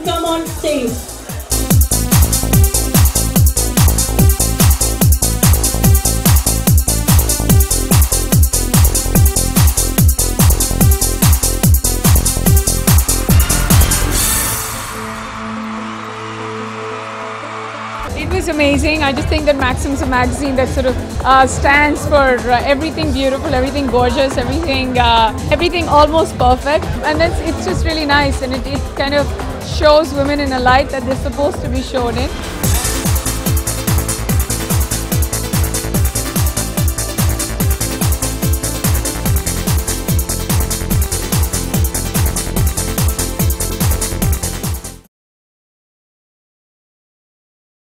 come on stage. It was amazing. I just think that Maxim's a magazine that sort of stands for everything beautiful, everything gorgeous, everything almost perfect. And it's just really nice, and it kind of shows women in a light that they're supposed to be shown in.